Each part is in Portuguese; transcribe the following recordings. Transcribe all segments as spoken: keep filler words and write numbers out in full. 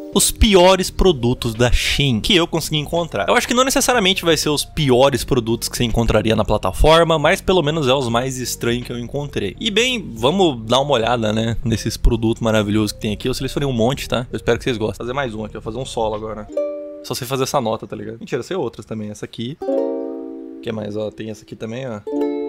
os piores produtos da Shein que eu consegui encontrar. Eu acho que não necessariamente vai ser os piores produtos que você encontraria na plataforma, mas pelo menos é os mais estranhos que eu encontrei. E bem, vamos dar uma olhada, né, nesses produtos maravilhosos que tem aqui. Eu selecionei um monte, tá? Eu espero que vocês gostem. Vou fazer mais um aqui, vou fazer um solo agora. Só sei fazer essa nota, tá ligado? Mentira, sei outras também. Essa aqui. O que mais, ó? Tem essa aqui também, ó.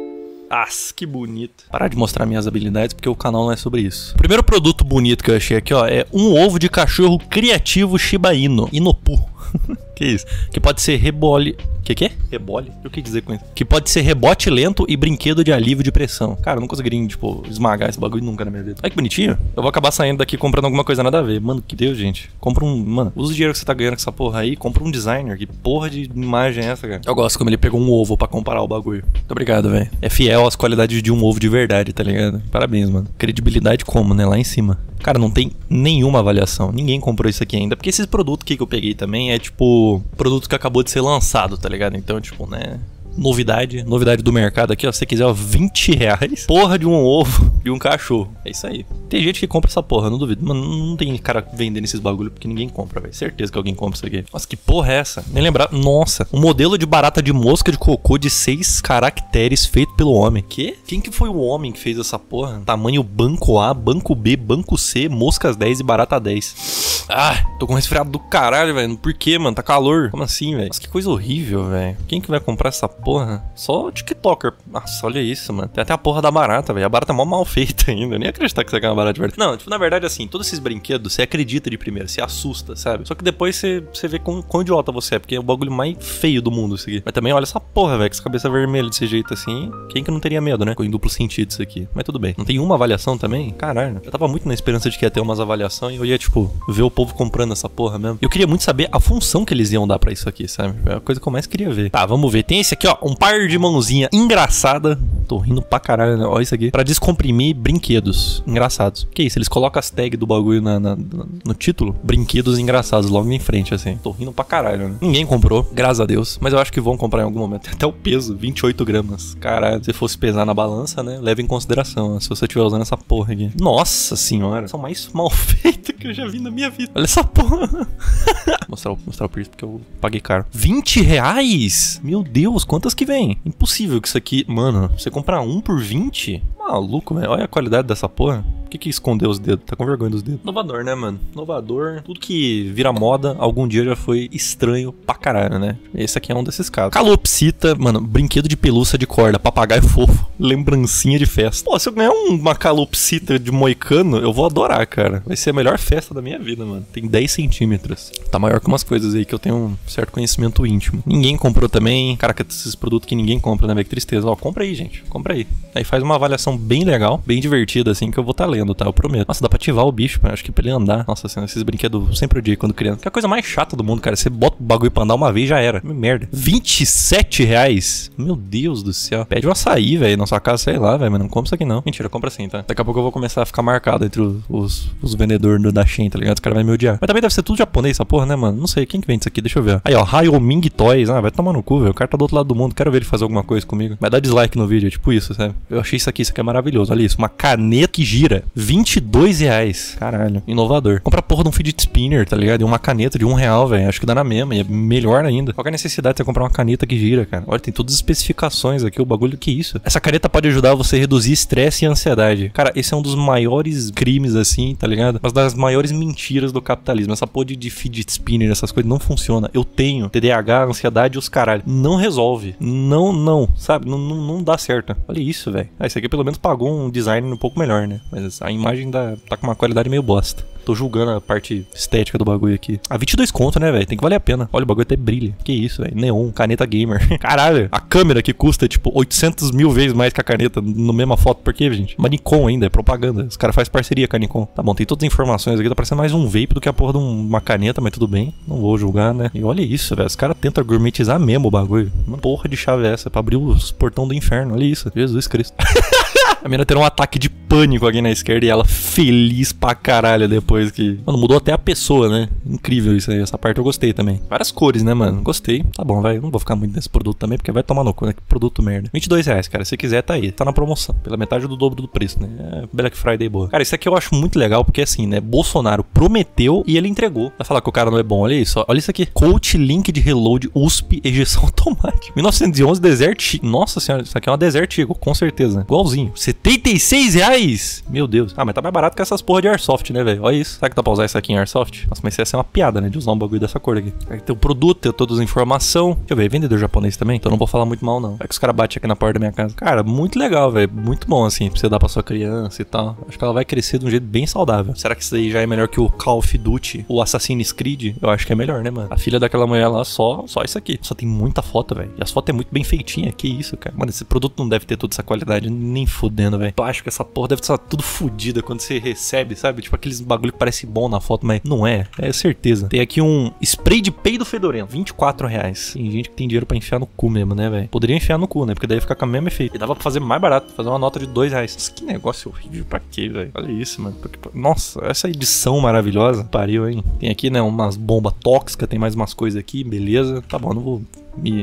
Ah, que bonito. Parar de mostrar minhas habilidades porque o canal não é sobre isso. O primeiro produto bonito que eu achei aqui, ó, é um ovo de cachorro criativo Shiba Inu. Inopu. Que isso? Que pode ser rebole... Que que é? Rebole? O que dizer com isso? Que pode ser rebote lento e brinquedo de alívio de pressão. Cara, eu não conseguiria, tipo, esmagar esse bagulho nunca na minha vida. Olha que bonitinho. Eu vou acabar saindo daqui comprando alguma coisa nada a ver. Mano, que Deus, gente. Compra um... Mano, usa o dinheiro que você tá ganhando com essa porra aí. Compra um designer. Que porra de imagem é essa, cara? Eu gosto como ele pegou um ovo pra comparar o bagulho. Muito obrigado, velho. É fiel às qualidades de um ovo de verdade, tá ligado? Parabéns, mano. Credibilidade como, né? Lá em cima. Cara, não tem nenhuma avaliação. Ninguém comprou isso aqui ainda. Porque esses produtos aqui que eu peguei também é, tipo, produto que acabou de ser lançado, tá ligado? Então, tipo, né... Novidade, novidade do mercado aqui, ó. Se você quiser, ó, vinte reais. Porra de um ovo e um cachorro. É isso aí. Tem gente que compra essa porra, não duvido. Mano, não tem cara vendendo esses bagulho porque ninguém compra, velho. Certeza que alguém compra isso aqui. Nossa, que porra é essa? Nem lembrar. Nossa, um modelo de barata de mosca de cocô de seis caracteres feito pelo homem. Que? Quem que foi o homem que fez essa porra? Tamanho banco A, banco B, banco C, moscas dez e barata dez. Ah, tô com um resfriado do caralho, velho. Por quê, mano? Tá calor. Como assim, velho? Nossa, que coisa horrível, velho. Quem que vai comprar essa porra? Porra, só o TikToker. Nossa, olha isso, mano. Tem até a porra da barata, velho. A barata é mó mal feita ainda. Eu nem acreditar que você quer uma barata de verdade. Não, tipo, na verdade, assim, todos esses brinquedos, você acredita de primeira, você assusta, sabe? Só que depois você, você vê quão, quão idiota você é, porque é o bagulho mais feio do mundo isso aqui. Mas também, olha essa porra, velho, com essa cabeça vermelha desse jeito assim. Quem que não teria medo, né? Ficou em duplo sentido isso aqui. Mas tudo bem. Não tem uma avaliação também? Caralho. Eu tava muito na esperança de que ia ter umas avaliações e eu ia, tipo, ver o povo comprando essa porra mesmo. Eu queria muito saber a função que eles iam dar pra isso aqui, sabe? É a coisa que eu mais queria ver. Tá, vamos ver. Tem esse aqui, ó. Um par de mãozinha engraçada. Tô rindo pra caralho, né? Olha isso aqui. Pra descomprimir brinquedos engraçados. Que isso? Eles colocam as tags do bagulho na, na, no título. Brinquedos engraçados logo em frente, assim. Tô rindo pra caralho, né? Ninguém comprou, graças a Deus. Mas eu acho que vão comprar em algum momento. Tem até o peso, vinte e oito gramas. Caralho, se fosse pesar na balança, né? Leva em consideração, né? Se você estiver usando essa porra aqui. Nossa senhora. São mais mal feitas que eu já vi na minha vida. Olha essa porra. mostrar, o, mostrar o preço porque eu paguei caro. vinte reais? Meu Deus, quantas que vem? Impossível que isso aqui... Mano, você comprar um por vinte? Maluco, velho. Olha a qualidade dessa porra. Por que que escondeu os dedos? Tá com vergonha dos dedos. Inovador, né, mano? Inovador. Tudo que vira moda, algum dia já foi estranho pra caralho, né? Esse aqui é um desses casos. Calopsita, mano, brinquedo de pelúcia de corda, papagaio fofo, lembrancinha de festa. Pô, se eu ganhar uma calopsita de moicano, eu vou adorar, cara. Vai ser a melhor festa da minha vida, mano. Tem dez centímetros. Tá maior que umas coisas aí que eu tenho um certo conhecimento íntimo. Ninguém comprou também. Caraca, esses produtos que ninguém compra, né, velho? Que tristeza. Ó, compra aí, gente. Compra aí. Aí faz uma avaliação bem legal, bem divertida, assim, que eu vou tá lendo, tá? Eu prometo. Nossa, dá pra ativar o bicho, acho que pra ele andar. Nossa, assim, esses brinquedos sempre odiei quando criança. Que é a coisa mais chata do mundo, cara. Você bota o bagulho pra andar uma vez já era. Merda. vinte e sete reais? Meu Deus do céu. Pede um açaí, velho, na sua casa, sei lá, velho, mas não compra isso aqui não. Mentira, compra sim, tá? Daqui a pouco eu vou começar a ficar marcado entre os, os, os vendedores da Shein, tá ligado? Os caras vão me odiar. Mas também deve ser tudo japonês, essa porra, né, mano? Não sei, quem que vende isso aqui? Deixa eu ver. Aí, ó, Hayoming Toys. Ah, vai tomar no cu, velho. O cara tá do outro lado do mundo. Quero ver ele fazer alguma coisa comigo. Vai dar dislike no vídeo, tipo isso, sabe? Eu achei isso aqui, isso aqui é maravilhoso. Olha isso, uma caneta que gira. vinte e dois reais. Caralho, inovador. Compra a porra de um fidget spinner, tá ligado? E uma caneta de um real, velho. Acho que dá na mesma. E é melhor ainda. Qual que é a necessidade de você comprar uma caneta que gira, cara? Olha, tem todas as especificações aqui. O bagulho, que isso? Essa caneta pode ajudar você a reduzir estresse e ansiedade. Cara, esse é um dos maiores crimes, assim, tá ligado? Mas das maiores mentiras do capitalismo. Essa porra de, de fidget spinner, essas coisas não funciona. Eu tenho T D A H, ansiedade e os caralho. Não resolve. Não, não. Sabe? Não, não, não dá certo. Olha isso, velho. Ah, esse aqui pelo menos pagou um design um pouco melhor, né? Mas a imagem da, tá com uma qualidade meio bosta. Tô julgando a parte estética do bagulho aqui. Ah, vinte e dois conto, né, velho? Tem que valer a pena. Olha, o bagulho até brilha. Que isso, velho? Neon, caneta gamer. Caralho, a câmera que custa, tipo, oitocentos mil vezes mais que a caneta no mesma foto. Por quê, gente? Uma Nikon ainda, é propaganda. Os caras fazem parceria com a Nikon. Tá bom, tem todas as informações aqui. Tá parecendo mais um vape do que a porra de um, uma caneta, mas tudo bem. Não vou julgar, né? E olha isso, velho. Os caras tentam gourmetizar mesmo o bagulho. Uma porra de chave é essa pra abrir os portão do inferno. Olha isso. Jesus Cristo. A mina tendo um ataque de pânico aqui na esquerda e ela feliz pra caralho depois que... Mano, mudou até a pessoa, né? Incrível isso aí. Essa parte eu gostei também. Várias cores, né, mano? Gostei. Tá bom, vai. Não vou ficar muito nesse produto também, porque vai tomar no cu, né? Que produto merda. vinte e dois reais, cara. Se quiser, tá aí. Tá na promoção. Pela metade do dobro do preço, né? É Black Friday boa. Cara, isso aqui eu acho muito legal, porque assim, né? Bolsonaro prometeu e ele entregou. Vai falar que o cara não é bom. Olha isso, ó. Olha isso aqui. Coach Link de Reload U S P Ejeção Automática. mil novecentos e onze Desert Eagle. Nossa senhora, isso aqui é uma Desert Eagle, com certeza. Igualzinho. setenta e seis reais? Meu Deus. Ah, mas tá mais barato que essas porra de Airsoft, né, velho? Olha isso. Será que dá pra usar isso aqui em Airsoft? Nossa, mas isso ia ser uma piada, né? De usar um bagulho dessa cor aqui. Aí tem o produto, tem todas as informações. Deixa eu ver, vendedor japonês também? Então não vou falar muito mal, não. É que os caras batem aqui na porta da minha casa. Cara, muito legal, velho. Muito bom, assim, pra você dar pra sua criança e tal. Acho que ela vai crescer de um jeito bem saudável. Será que isso aí já é melhor que o Call of Duty, o Assassin's Creed? Eu acho que é melhor, né, mano? A filha daquela mulher lá, só, só isso aqui. Só tem muita foto, velho. E as fotos é muito bem feitinha. Que isso, cara. Mano, esse produto não deve ter toda essa qualidade, nem fudendo, velho. Eu acho que essa porra deve estar tudo fodida quando você recebe, sabe? Tipo aqueles bagulho que parece bom na foto, mas não é. É certeza. Tem aqui um spray de peido fedorento. vinte e quatro reais. Tem gente que tem dinheiro pra enfiar no cu mesmo, né, velho? Poderia enfiar no cu, né? Porque daí ia ficar com o mesmo efeito. E dava pra fazer mais barato. Fazer uma nota de dois reais. Nossa, que negócio horrível. Pra quê, velho? Olha isso, mano. Porque... Nossa, essa edição maravilhosa. Pariu, hein? Tem aqui, né, umas bombas tóxicas. Tem mais umas coisas aqui. Beleza. Tá bom, não vou... Me...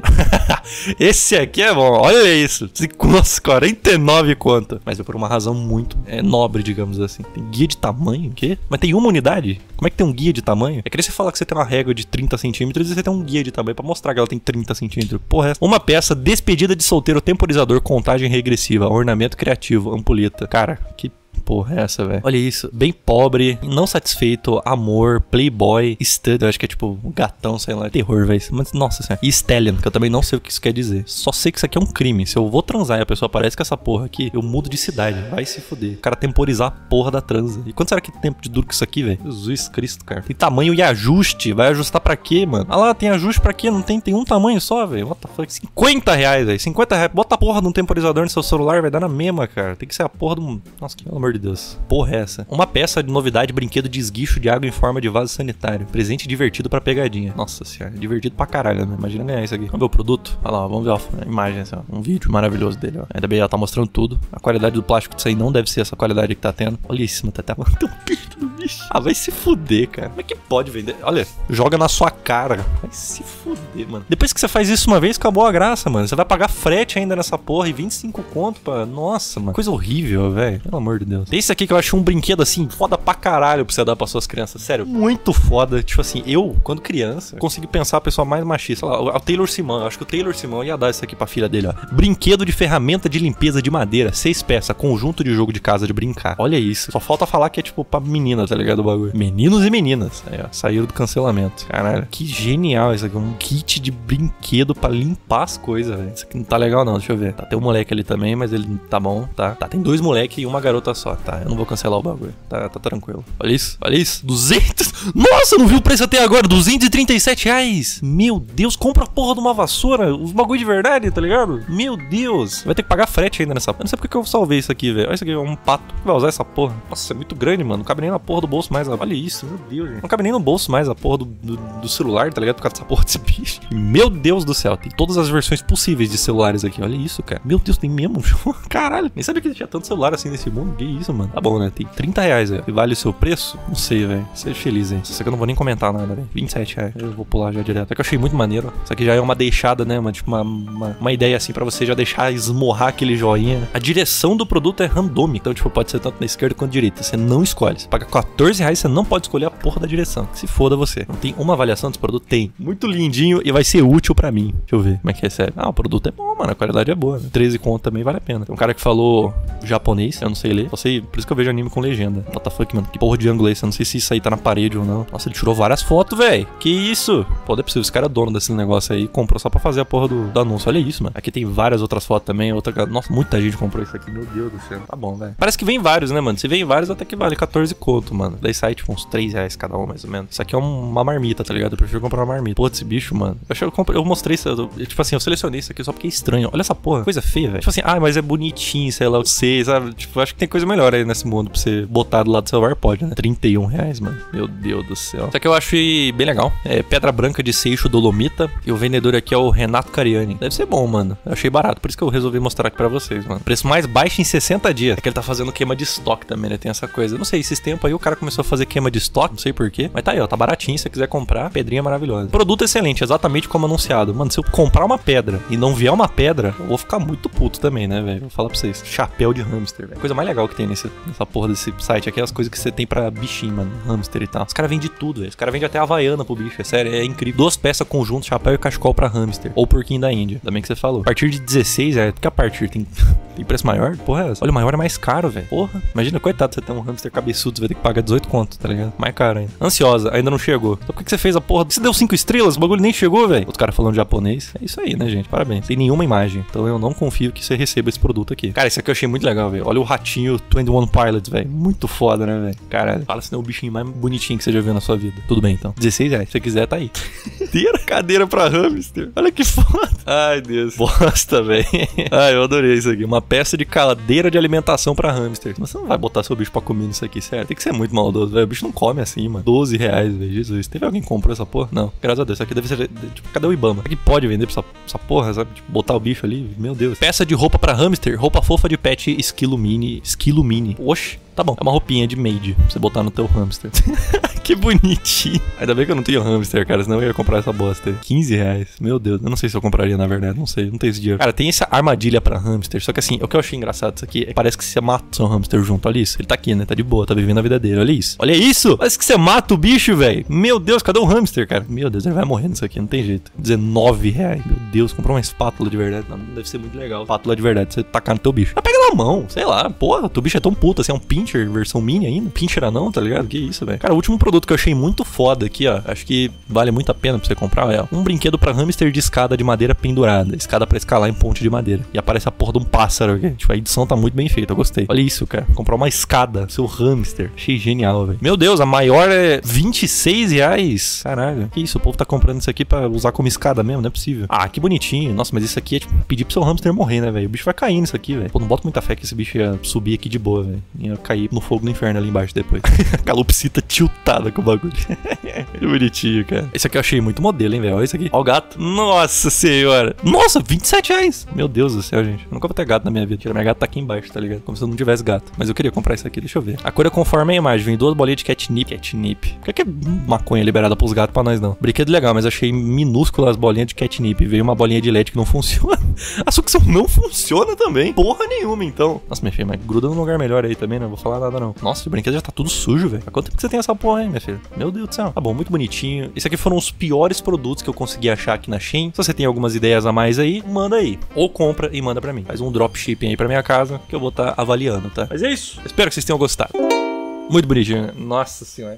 Esse aqui é bom, olha isso. Nossa, quarenta e nove conta. Mas é por uma razão muito é, nobre, digamos assim. Tem guia de tamanho? O quê? Mas tem uma unidade? Como é que tem um guia de tamanho? É que você fala que você tem uma régua de trinta centímetros e você tem um guia de tamanho pra mostrar que ela tem trinta centímetros. Porra, é essa? Uma peça, despedida de solteiro, temporizador, contagem regressiva, ornamento criativo, ampulheta. Cara, que... porra, é essa, velho? Olha isso, bem pobre, não satisfeito, amor, playboy, stud, eu acho que é tipo um gatão, sei lá, terror, velho. Mas, nossa senhora. E stallion, que eu também não sei o que isso quer dizer. Só sei que isso aqui é um crime. Se eu vou transar e a pessoa aparece com essa porra aqui, eu mudo de cidade. Vai se fuder. O cara temporizar a porra da transa. E quanto será que tem tempo de duro com isso aqui, velho? Jesus Cristo, cara. Tem tamanho e ajuste. Vai ajustar pra quê, mano? Ah lá, tem ajuste pra quê? Não tem, tem um tamanho só, velho. What the fuck? cinquenta reais, velho. cinquenta reais. Bota a porra de um temporizador no seu celular, vai dar na mesma, cara. Tem que ser a porra de um... Nossa, que pelo amor de Deus. Porra é essa? Uma peça de novidade, brinquedo de esguicho de água em forma de vaso sanitário. Presente divertido pra pegadinha. Nossa senhora, divertido pra caralho, né? Imagina ganhar isso aqui. Vamos ver o produto? Olha lá, vamos ver a imagem, assim, ó. Um vídeo maravilhoso dele, ó. Ainda bem, ela tá mostrando tudo. A qualidade do plástico disso aí não deve ser essa qualidade que tá tendo. Olha isso, mano. Tá até mandando um peito do bicho. Ah, vai se fuder, cara. Como é que pode vender? Olha, joga na sua cara. Vai se fuder, mano. Depois que você faz isso uma vez, acabou a graça, mano. Você vai pagar frete ainda nessa porra e vinte e cinco conto pra... Nossa, mano. Coisa horrível, velho. Pelo amor de Deus. Tem esse aqui que eu acho um brinquedo assim, foda pra caralho pra você dar pra suas crianças. Sério, muito foda. Tipo assim, eu, quando criança, consegui pensar a pessoa mais machista. Sei lá, o Taylor Simão. Eu acho que o Taylor Simão ia dar isso aqui pra filha dele, ó. Brinquedo de ferramenta de limpeza de madeira. Seis peças, conjunto de jogo de casa de brincar. Olha isso. Só falta falar que é tipo pra menina, tá ligado? O bagulho. Meninos e meninas. Aí, ó. Saíram do cancelamento. Caralho, que genial isso aqui. Um kit de brinquedo pra limpar as coisas, velho. Isso aqui não tá legal, não. Deixa eu ver. Tá, tem um moleque ali também, mas ele tá bom, tá? Tá, tem dois moleques e uma garota só, tá? Eu não vou cancelar o bagulho. Tá, tá tranquilo. Olha isso, olha isso. duzentos. Nossa, não vi o preço até agora. duzentos e trinta e sete reais. Meu Deus, compra a porra de uma vassoura. Os bagulho de verdade, tá ligado? Meu Deus. Vai ter que pagar frete ainda nessa. Eu não sei porque que eu salvei isso aqui, velho. Olha isso aqui, é um pato. Vai usar essa porra. Nossa, é muito grande, mano. Não cabe nem na porra do bolso mais. Olha isso, meu Deus, gente. Não cabe nem no bolso mais a porra do, do, do celular, tá ligado? Por causa dessa porra desse bicho. Meu Deus do céu. Tem todas as versões possíveis de celulares aqui. Olha isso, cara. Meu Deus, tem mesmo. Caralho. Nem sabia que tinha tanto celular assim nesse mundo. Que isso, mano. Tá bom, né? Tem trinta reais, velho. E vale o seu preço? Não sei, velho. Seja feliz, hein. Isso aqui eu não vou nem comentar nada, velho. vinte e sete reais. Eu vou pular já direto. É que eu achei muito maneiro. Isso aqui já é uma deixada, né? Uma, tipo, uma, uma, uma ideia assim pra você já deixar esmorrar aquele joinha. A direção do produto é randômica. Então, tipo, pode ser tanto na esquerda quanto na direita. Você não escolhe. Você paga quatorze reais, você não pode escolher a porra da direção. Se foda você. Não tem uma avaliação desse produto? Tem. Muito lindinho e vai ser útil pra mim. Deixa eu ver como é que é, sério. Ah, o produto é bom, mano. A qualidade é boa, né? treze conto também vale a pena. Tem um cara que falou japonês, eu não sei ler. Só sei, por isso que eu vejo anime com legenda. What the fuck, mano? Que porra de ângulo é esse? Eu não sei se isso aí tá na parede ou não. Nossa, ele tirou várias fotos, velho. Que isso? Pô, não é possível. Esse cara é dono desse negócio aí. Comprou só pra fazer a porra do, do anúncio. Olha isso, mano. Aqui tem várias outras fotos também. Outra... Nossa, muita gente comprou isso aqui. Meu Deus do céu. Tá bom, velho. Parece que vem vários, né, mano? Se vem vários, até que vale quatorze conto, mano. Daí sai, tipo, uns três reais cada um, mais ou menos. Isso aqui é uma marmita, tá ligado? Eu prefiro comprar uma marmita. Pô, esse bicho, mano. Eu, achei, eu, comprei, eu mostrei isso. Eu, tipo assim, eu selecionei isso aqui só porque é estranho. Olha essa porra. Coisa feia, velho. Tipo assim, ah, mas é bonitinho, sei lá, eu sei, sabe? Tipo, eu acho que tem coisa melhor melhor aí nesse mundo pra você botar do lado do celular, pode, né? trinta e um reais, mano. Meu Deus do céu. Isso aqui eu achei bem legal. É pedra branca de seixo dolomita. E o vendedor aqui é o Renato Cariani. Deve ser bom, mano. Eu achei barato, por isso que eu resolvi mostrar aqui pra vocês, mano. Preço mais baixo em sessenta dias. É que ele tá fazendo queima de estoque também, né? Tem essa coisa. Eu não sei, esses tempos aí o cara começou a fazer queima de estoque, não sei porquê. Mas tá aí, ó. Tá baratinho. Se você quiser comprar, pedrinha maravilhosa. Produto excelente, exatamente como anunciado. Mano, se eu comprar uma pedra e não vier uma pedra, eu vou ficar muito puto também, né, velho? Vou falar pra vocês. Chapéu de hamster, velho. Coisa mais legal que tem nesse, nessa porra desse site aqui é as coisas que você tem pra bichinho, mano. Hamster e tal. Os caras vendem tudo, velho. Os caras vendem até Havaiana pro bicho. É sério, é incrível. Duas peças conjunto, chapéu e cachecol pra hamster. Ou porquinho da Índia. Também que você falou. A partir de dezesseis, é. Porque a partir tem. Tem preço maior? Porra é essa? Olha, o maior é mais caro, velho. Porra. Imagina, coitado, você tem um hamster cabeçudo, você vai ter que pagar dezoito conto, tá ligado? Mais caro ainda. Ansiosa, ainda não chegou. Então por que você fez a porra? Você deu cinco estrelas? O bagulho nem chegou, velho. Os caras falando japonês. É isso aí, né, gente? Parabéns. Tem nenhuma imagem. Então eu não confio que você receba esse produto aqui. Cara, esse aqui eu achei muito legal, velho. Olha o ratinho vinte e um Pilots, velho. Muito foda, né, velho? Caralho. Fala se não é o bichinho mais bonitinho que você já viu na sua vida. Tudo bem, então. dezesseis reais. Se você quiser, tá aí. Cadeira, cadeira pra hamster. Olha que foda. Ai, Deus. Bosta, velho. Ai, eu adorei isso aqui. Uma peça de cadeira de alimentação pra hamster. Mas você não vai botar seu bicho pra comer nisso aqui, sério. Tem que ser muito maldoso, velho. O bicho não come assim, mano. doze reais, velho. Jesus. Teve alguém que comprou essa porra? Não. Graças a Deus. Isso aqui deve ser. Tipo, cadê o Ibama? Isso aqui pode vender pra essa, essa porra, sabe? Tipo, botar o bicho ali. Meu Deus. Peça de roupa pra hamster. Roupa fofa de pet esquilo mini. Esquilo mini. Oxi. Tá bom. É uma roupinha de maid pra você botar no teu hamster. Que bonitinho. Ainda bem que eu não tenho hamster, cara. Senão eu ia comprar essa bosta. quinze reais. Meu Deus. Eu não sei se eu compraria, na verdade. Não sei. Não tenho esse dinheiro. Cara, tem essa armadilha pra hamster. Só que assim, o que eu achei engraçado disso aqui é que parece que você mata o seu hamster junto. Olha isso. Ele tá aqui, né? Tá de boa. Tá vivendo a vida dele. Olha isso. Olha isso. Parece que você mata o bicho, velho. Meu Deus. Cadê o hamster, cara? Meu Deus. Ele vai morrer nisso aqui. Não tem jeito. dezenove reais. Meu Deus. Comprou uma espátula de verdade. Não, deve ser muito legal. Espátula de verdade. Você tacar no teu bicho. Mas pega na mão. Sei lá. Porra. Teu bicho é tão puto assim. É um pincher versão mini ainda. Pincher anão, tá ligado? Que isso, velho. Cara, o último produto que eu achei muito foda aqui, ó. Acho que vale muito a pena pra você comprar. É um brinquedo pra hamster de escada de madeira pendurada. Escada pra escalar em ponte de madeira. E aparece a porra de um pássaro aqui. Tipo, a edição tá muito bem feita. Eu gostei. Olha isso, cara. Comprar uma escada. Seu hamster. Achei genial, velho. Meu Deus, a maior é vinte e seis reais. Caralho. Que isso? O povo tá comprando isso aqui pra usar como escada mesmo? Não é possível. Ah, que bonitinho. Nossa, mas isso aqui é tipo pedir pro seu hamster morrer, né, velho? O bicho vai cair nisso aqui, velho. Pô, não boto muita fé que esse bicho ia subir aqui de boa, velho. Ia cair no fogo do inferno ali embaixo depois. Calopsita tiltada com o bagulho. Que bonitinho, cara. Esse aqui eu achei muito modelo, hein, velho. Olha isso aqui. Olha o gato. Nossa senhora. Nossa, vinte e sete reais. Meu Deus do céu, gente. Eu nunca vou ter gato na minha vida. Minha gata tá aqui embaixo, tá ligado? Como se eu não tivesse gato. Mas eu queria comprar isso aqui. Deixa eu ver. A cor é conforme a imagem. Vem duas bolinhas de catnip. Catnip. Por que é maconha liberada pros gatos pra nós, não? Brinquedo legal, mas achei minúsculas as bolinhas de catnip. Veio uma bolinha de leite que não funciona. A sucção não funciona também. Porra nenhuma, então. Nossa, minha filha, mas gruda num lugar melhor aí também, não vou falar nada, não. Nossa, o brinquedo já tá tudo sujo, velho. Há quanto tempo que você tem essa porra aí, minha filha? Meu Deus do céu. Tá bom, muito bonitinho. Esses aqui foram os piores produtos que eu consegui achar aqui na Shein. Se você tem algumas ideias a mais aí, manda aí. Ou compra e manda pra mim. Faz um dropshipping aí pra minha casa que eu vou estar avaliando, tá? Mas é isso. Espero que vocês tenham gostado. Muito bonitinho. Nossa senhora.